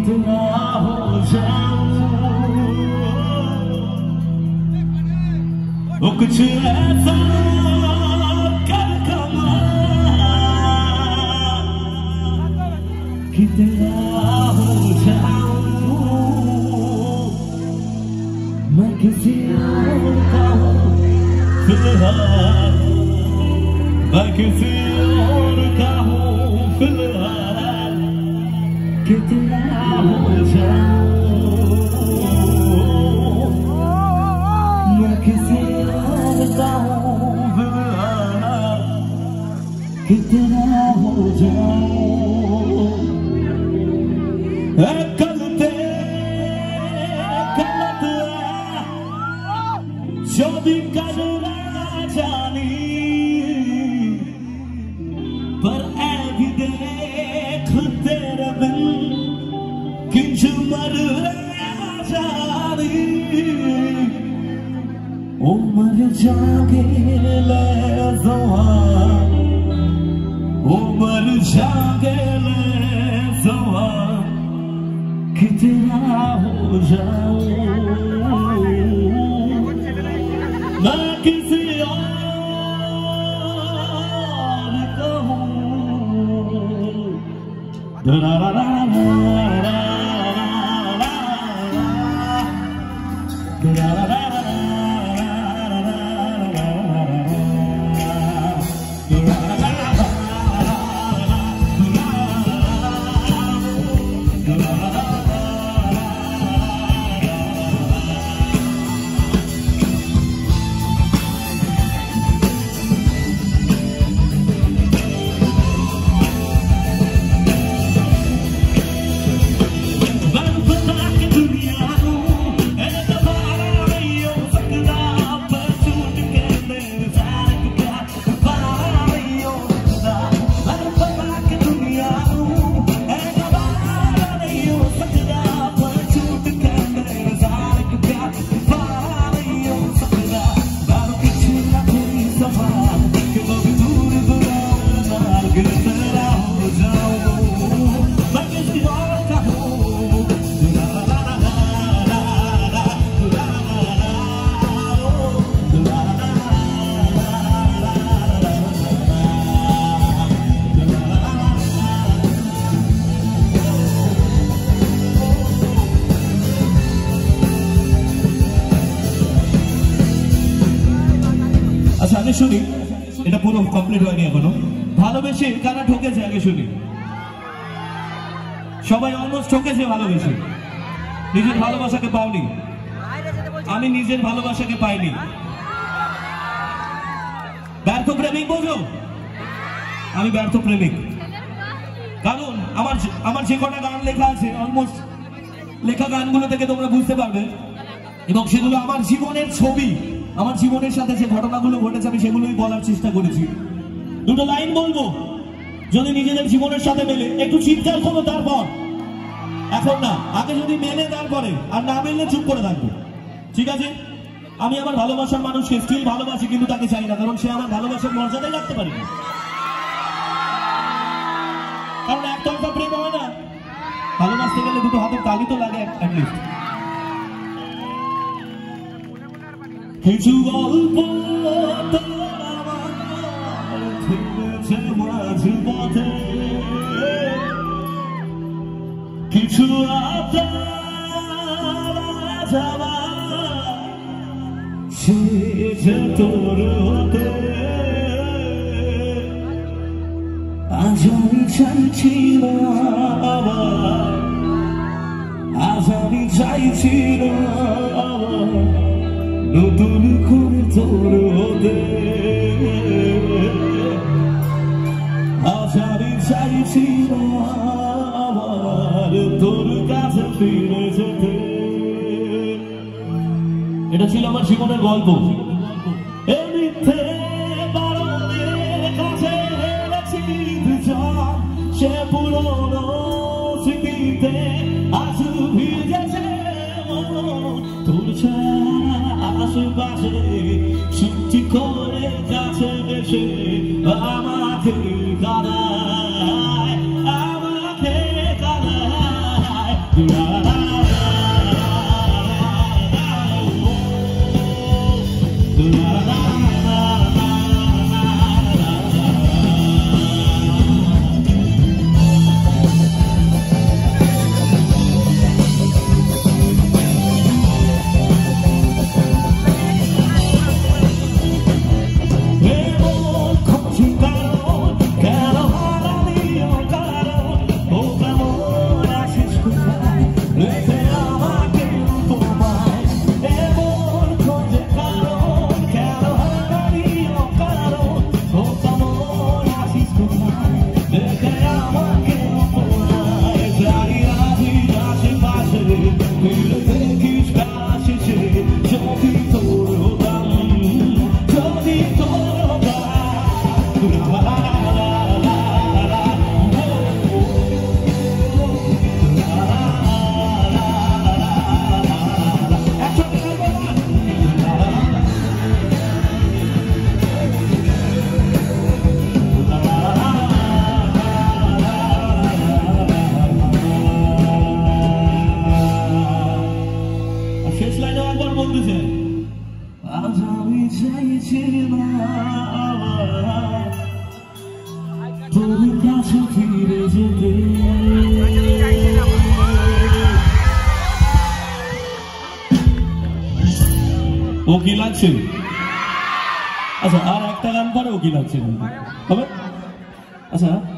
कितना हो जाऊं वो कुछ ऐसा कर कमा कितना हो जाऊं मैं किसी और का हूँ फिलहाल मैं किसी और का हूँ फिलहाल कितना हो जाऊं मैं किसी और का हूँ फिलहाल कितना हो जाऊं कल गलत जो भी करना जानी पर ऐ भी देख तेरे बिन किंच मर जानी ओ मर जागे ले जवान ओ मर जागे ले जवान कितना हो जाऊं मैं किसी और का हूँ আচ্ছা আগে শুনি এটা পুরো কমপ্লিট হয়নি এখনো ভালোবেসে কারা ঠকেছে আগে শুনি সবাই অলমোস্ট ঠকেছে ভালোবেসে নিজের ভালোবাসাকে পাওনি আমি নিজের ভালোবাসাকে পাইনি ব্যর্থ প্রেমিক বোঝো আমি ব্যর্থ প্রেমিক কারণ আমার যে কটা গান লেখা আছে অলমোস্ট লেখা গানগুলো থেকে তোমরা বুঝতে পারবে এবং সেগুলো আমার জীবনের ছবি আমার জীবনের সাথে যে ঘটনাগুলো ঘটেছে আমি সেগুলোই বলার চেষ্টা করেছি দুটো লাইন বলবো যদি নিজেদের জীবনের সাথে মেলে একটু চিৎকার করো তারপর এখন না আগে যদি মেলে তারপরে আর না মেললে চুপ করে থাকবো ঠিক আছে আমি আমার ভালোবাসার মানুষকে স্টিল ভালোবাসি কিন্তু তাকে চাই না কারণ সে আমার ভালোবাসার মর্যাদায় রাখতে পারে না কারণ একতরফা প্রেম হয় না ভালোবাসতে গেলে দুটো হাতের তালি তো লাগে অ্যাটলিস্ট কিছু গল্প কিছু তোর হতে আজ আমি চাইছি না আজ আমি চাইছি না নতুন করে তোর হতে আজ আমি চাইছি না তোর কাছে ফিরে যেতে এটা ছিল আমার জীবনের গল্প সে পুরনো স্মৃতিতে আজ ভিজেছে তোর আশেপাশে সৃষ্টি করে কাছে এসে আমাকে কাঁদায় শেষ লাইনে একবার বলতেছে আজ আমি চাইছি না তোর কাছে ফিরে যেতে ও কি লাগছে আচ্ছা আর একটা গান পরে ও কি লাগছে হবে আচ্ছা